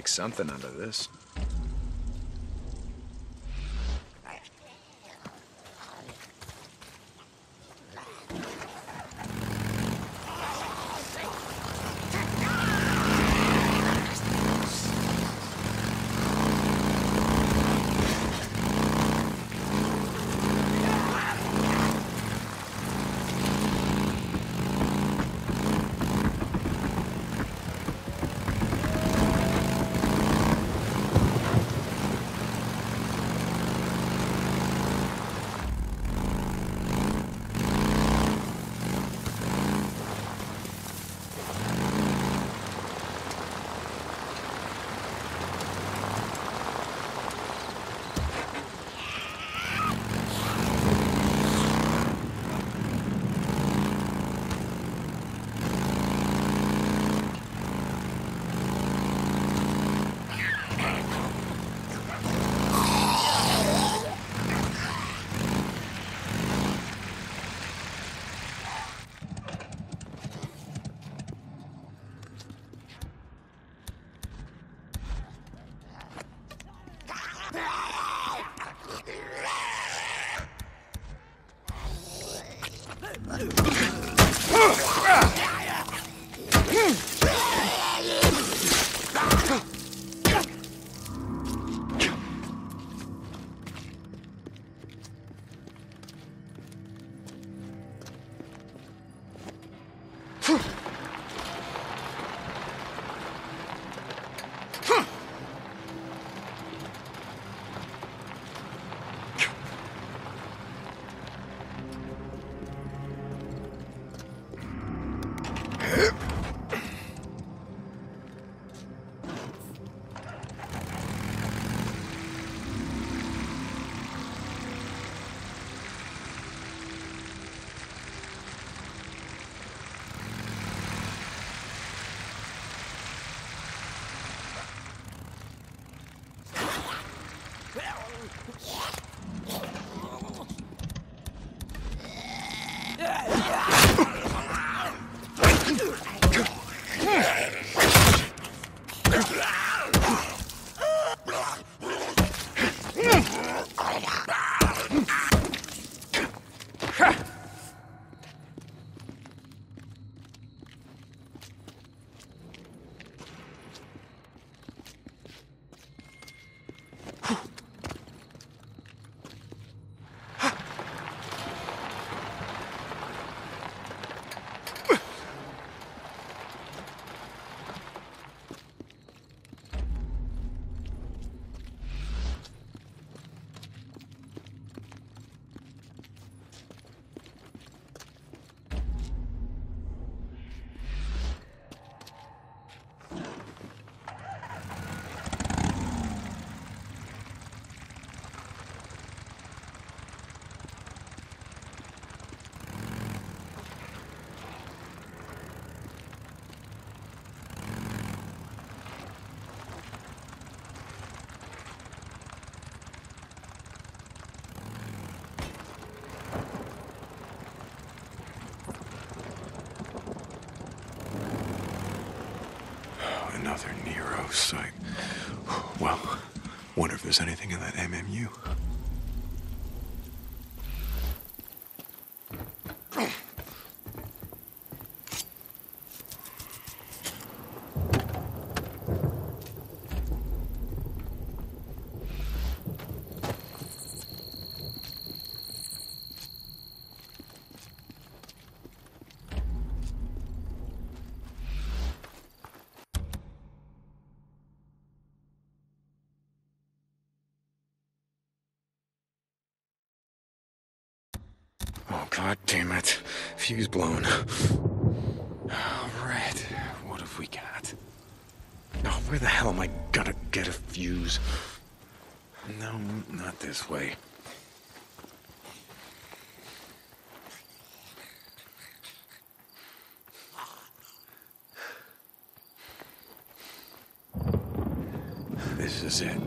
make something out of this. Another Nero site. Well, wonder if there's anything in that MMU. Oh, God damn it. Fuse blown. Oh, Red, what have we got? Oh, where the hell am I gonna get a fuse? No, not this way. This is it.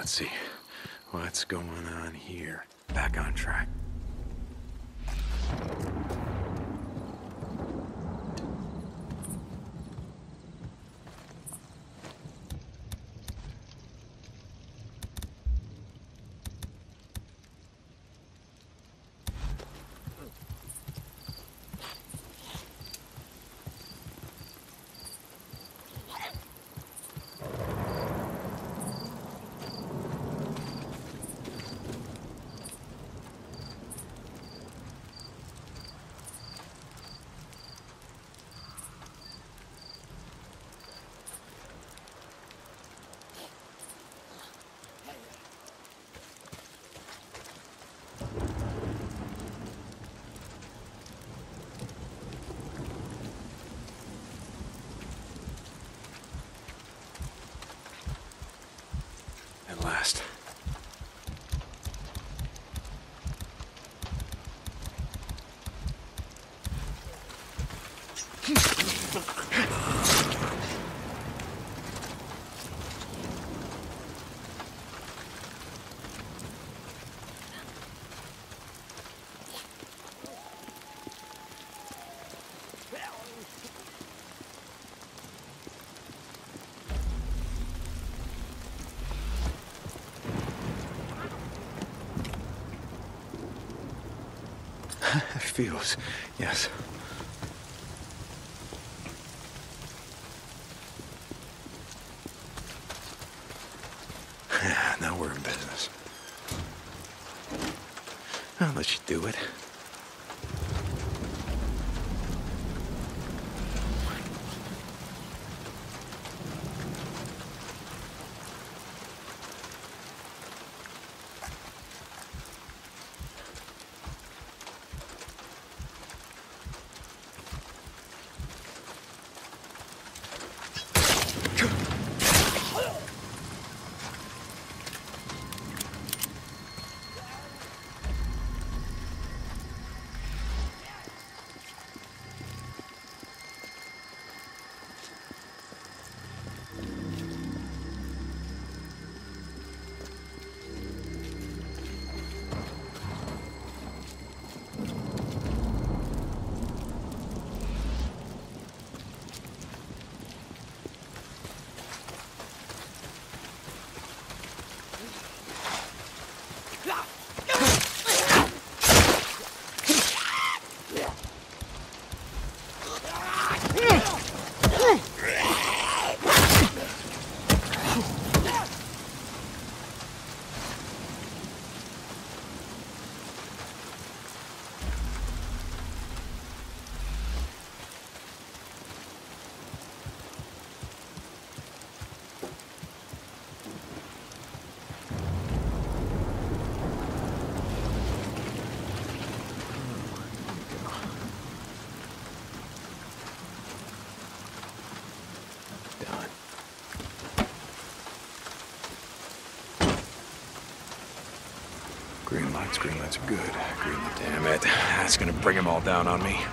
Let's see. What's going on here? Back on track. At last. It feels, yes. Now we're in business. I'll let you do it. Green lights are good. Green, damn it. That's gonna bring them all down on me.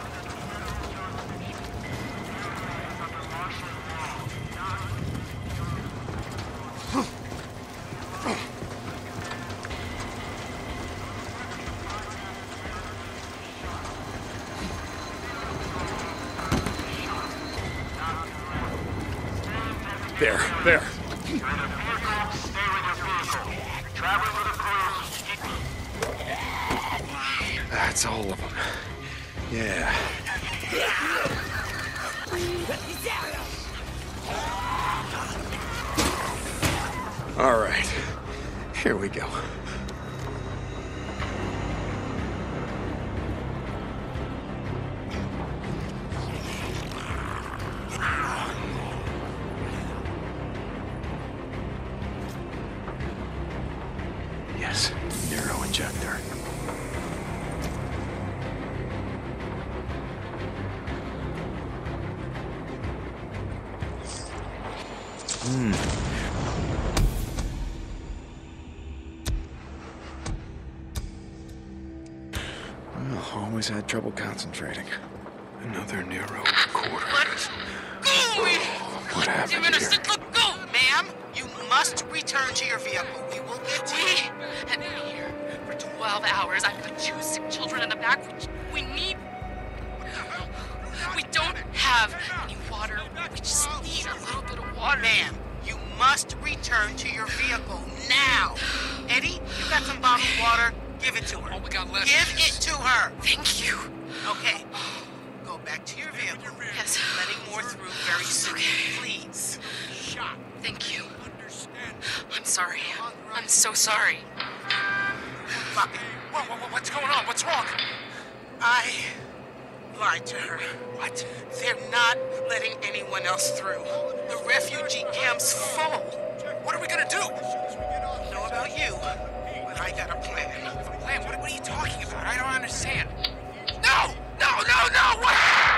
There. That's all of them. Yeah. All right. Here we go. Yes, narrow injector. Well, always had trouble concentrating. Another narrow quarter. Let go! What happened here? Let go, ma'am! You must return to your vehicle. We will We have been here for 12 hours. I've got 2 sick children in the back. We need... We don't have any water. We just need a little bit of water. Ma'am, you must return to your vehicle now. Eddie, you got some bottled water? Give it to her. All we got left Give it to her. Thank you. Okay. Go back to your vehicle. Yes. Letting more through very soon. Please. Shot. Thank you. I'm sorry. I'm so sorry. What's going on? What's wrong? I lied to her. What? They're not letting anyone else through. The refugee camp's full. What are we gonna do? Don't know about you, but I got a plan. Lamb, what are you talking about? I don't understand. No! What?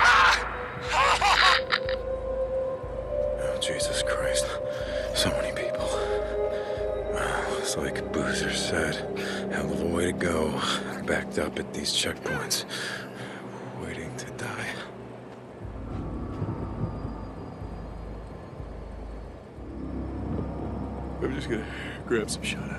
Oh, Jesus Christ. So many people. It's like Boozer said. Hell of a way to go. Backed up at these checkpoints. Waiting to die. I'm just gonna grab some shut-eye.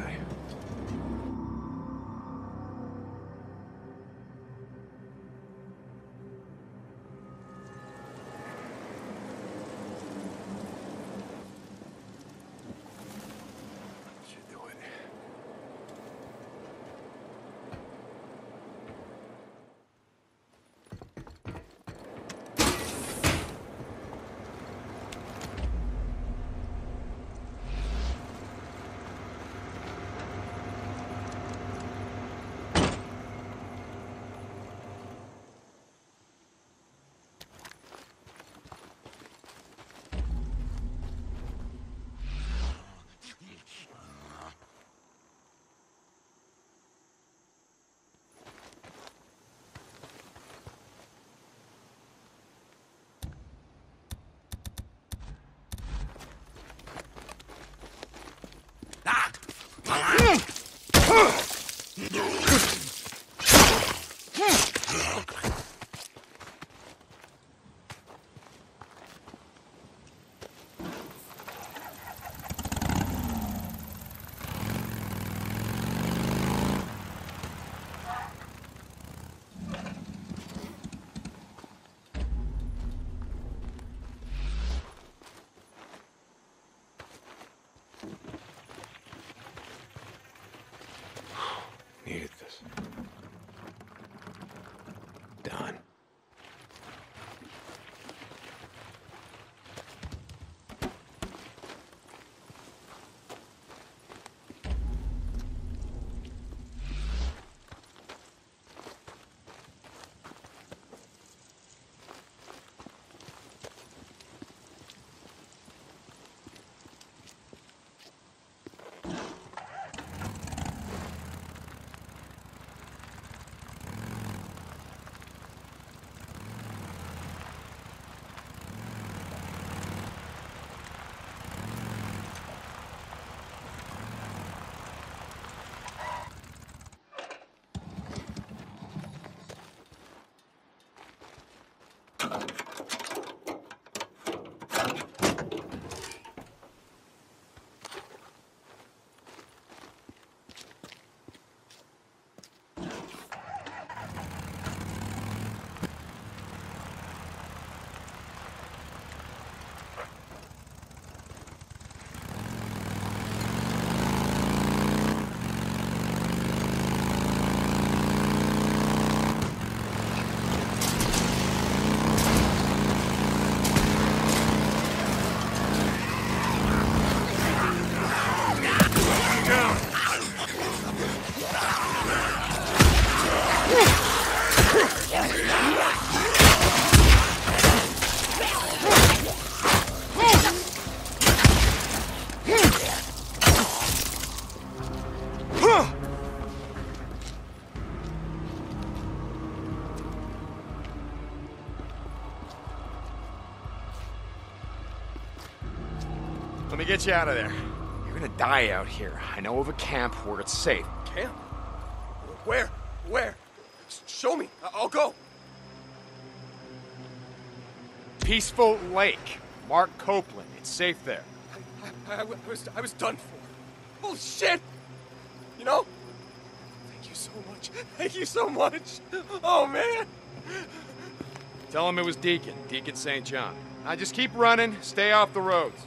Should do it. Needed this. Done. Let me get you out of there. You're gonna die out here. I know of a camp where it's safe. Camp? Where? Show me. I'll go. Peaceful Lake. Mark Copeland. It's safe there. I was done for. Bullshit! No? Thank you so much. Thank you so much. Oh, man. Tell him it was Deacon St. John. Now just keep running, stay off the roads.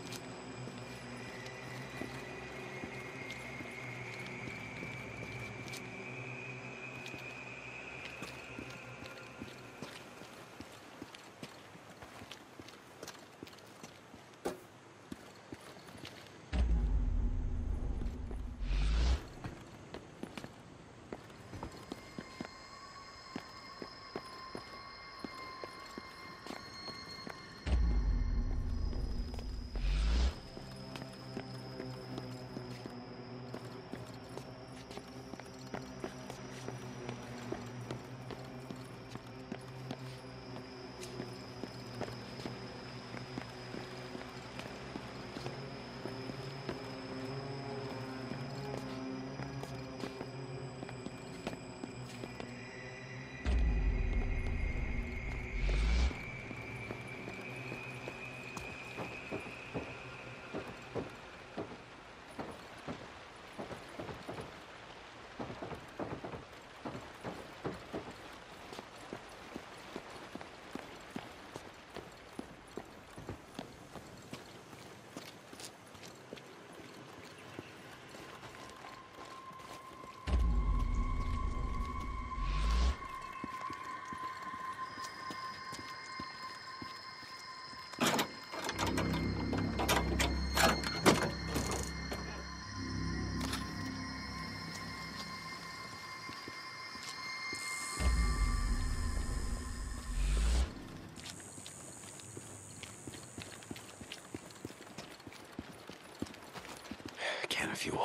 Can of fuel.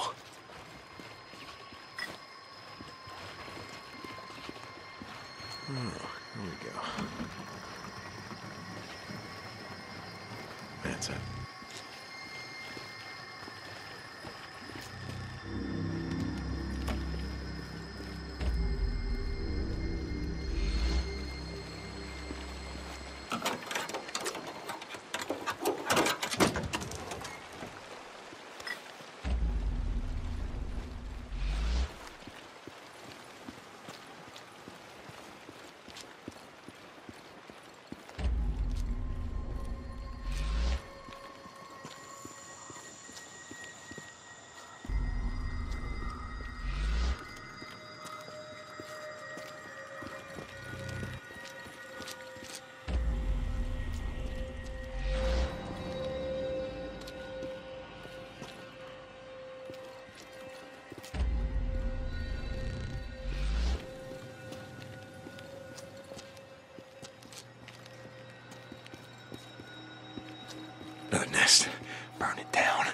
Oh, here we go. That's it. Another nest. Burn it down.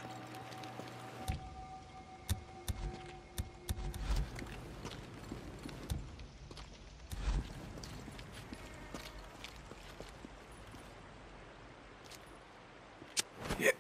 Yeah.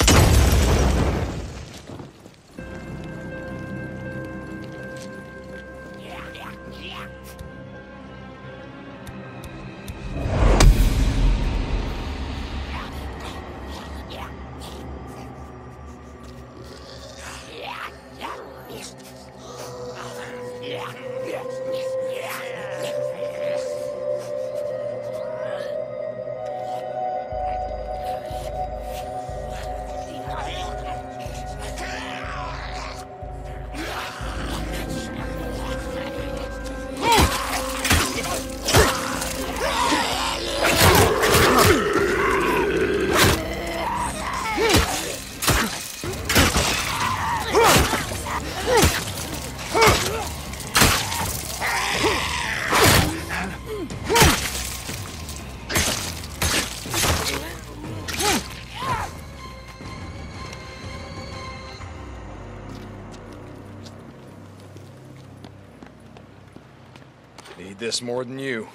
Need this more than you.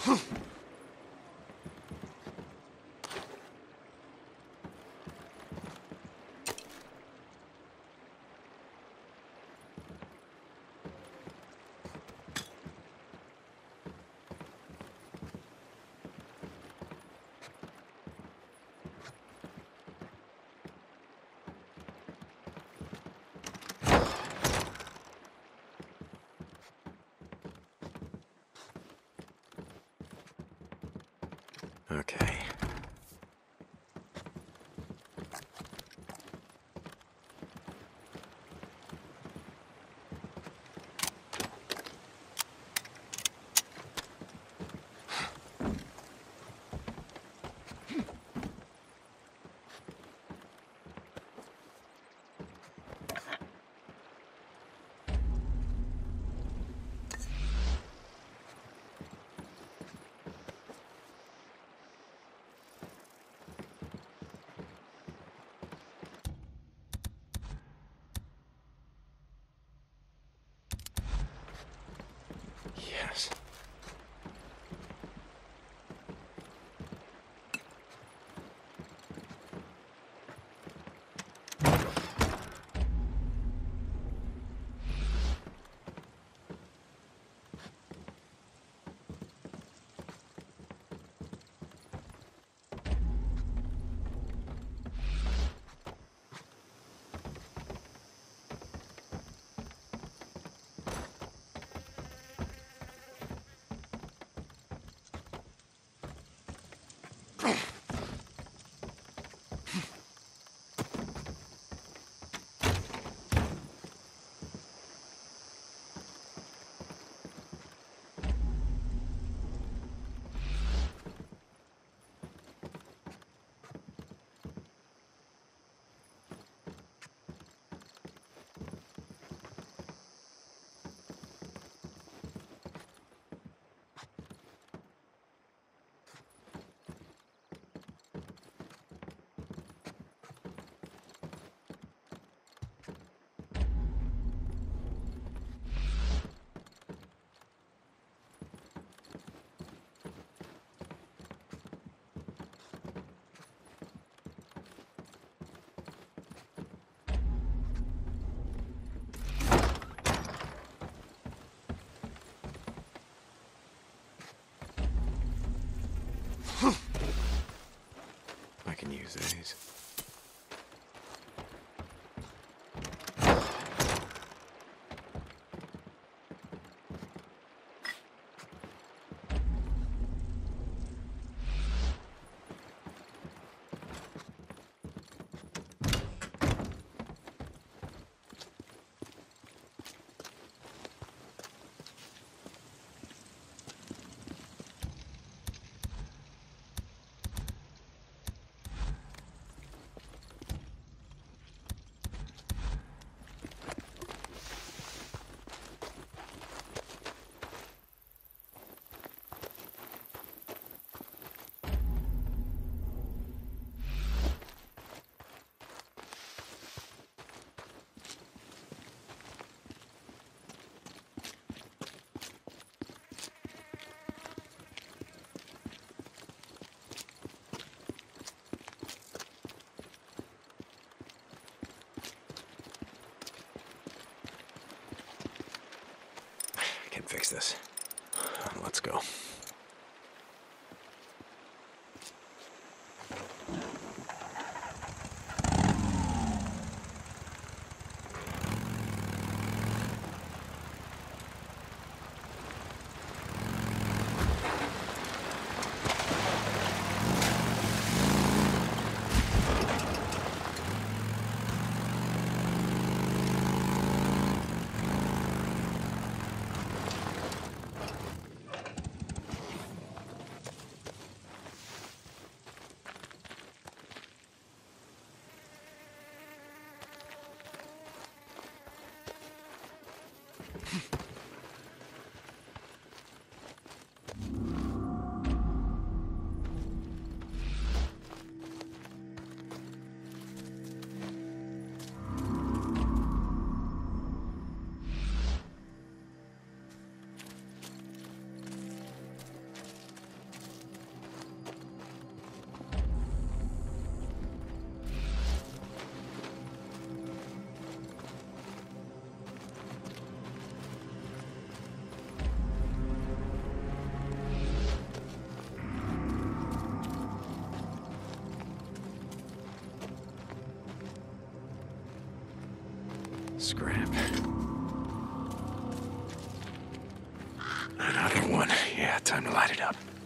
Okay. Yes. I can use these. I can fix this. Let's go. Scrap. Another one. Yeah, time to light it up.